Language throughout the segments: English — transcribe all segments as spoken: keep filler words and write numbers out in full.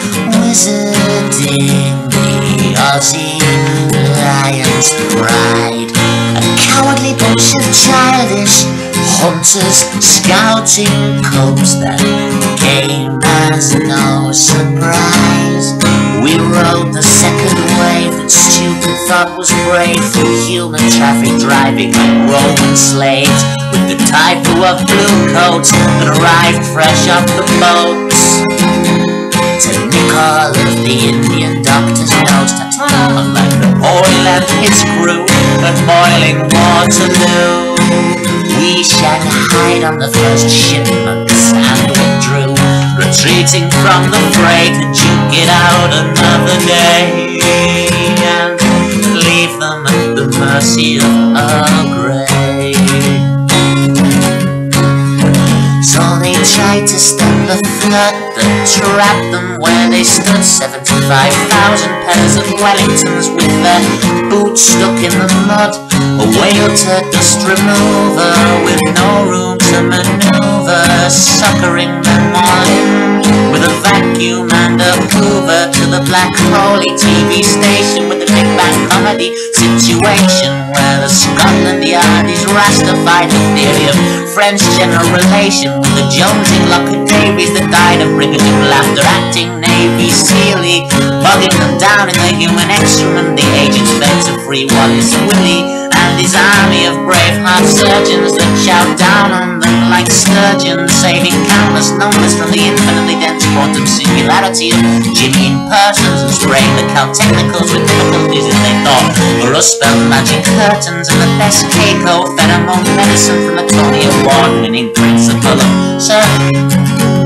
wizarding the Aussie lion's pride. A cowardly bunch of childish hunters scouting cubs that came as no surprise. We rode the second wave that stupid thought was brave through human traffic, driving like Roman slaves, with the typhoon of blue coats that arrived fresh off the boats to nick all of the Indian doctor's notes, unlike Napoleon and his crew at boiling Waterloo. We shanghaied on the first shipments and withdrew, retreating from the freight to duke it out another day and leave them at the mercy of Earl Grey. So they tried to stem the flood that trapped them where they stood, seventy-five thousand pairs of Wellingtons with their boots stuck in the mud. A whale to dust remover with no room to maneuver, suckering them all in with a vacuum and a hoover to the black holy T V station with the Big Bang comedy situation, where the Scotland Yard is rastified the theory of French general relation with the Jonesy Lockett Davies that died of brigadoon laughter, acting Navy Sealy, bogging them down in the human excrement. The agents fed to free Wallace Willie and his army of brave heart surgeons that shout down on them like sturgeons, saving countless numbers from the infinitely dense quantum singularity of Jimmy persons, and spraying the Cal Technicals with difficulties as they thought were us spelled magic curtains, and the best Keiko pheromone medicine from the Tony Award winning principle of surgery.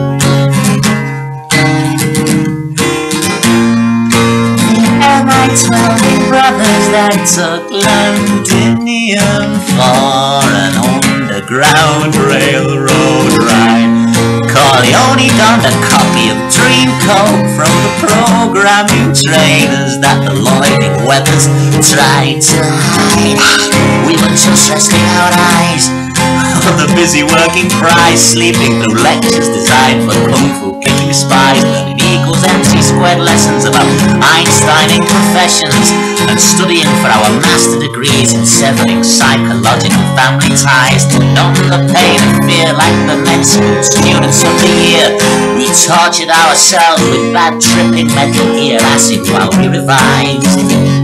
Twelve brothers that took Londinium for an underground railroad ride. Corleone donned a copy of Dreamcoat from the programming trainers that the Lloyding Weathers tried to hide. We were just resting our eyes on the busy working prize, sleeping through lectures designed for kung fu kicking spies, learning equals MC squared lessons about Einstein professions, and studying for our master degrees in severing psychological family ties to numb the pain and fear like the med school students of the year. We tortured ourselves with bad tripping metal gear acid while we revised.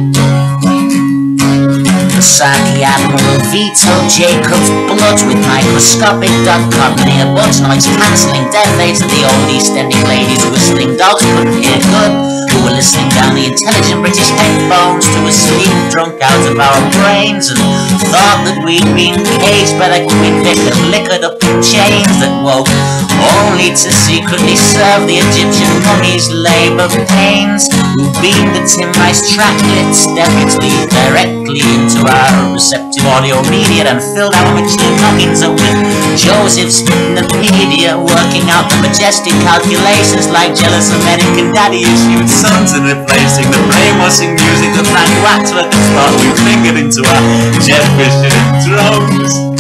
Saki Admiral Vito Jacobs Blood with microscopic dot com near buds noise cancelling death aids, and the old East Ending ladies whistling dogs couldn't hear good, who were listening down the intelligent British headphones to a sleep drunk out of our brains, and thought that we'd been caged by the Queen Vic and liquored up in chains that woke only to secretly serve the Egyptian mummies labour pains, who beamed the Tim Rice tracklets definitely directly into our receptive audio media and filled our machine noggins up with Joseph's Hypnopedia, working out the majestic calculations like jealous American daddy issued sons, and replacing the brainwashing music that Frank Waxworth thought we fingered into our Jeff Fisher drums.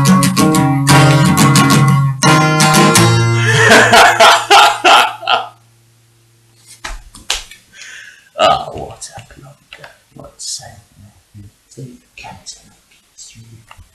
Oh, what a plug. What's that? Captain.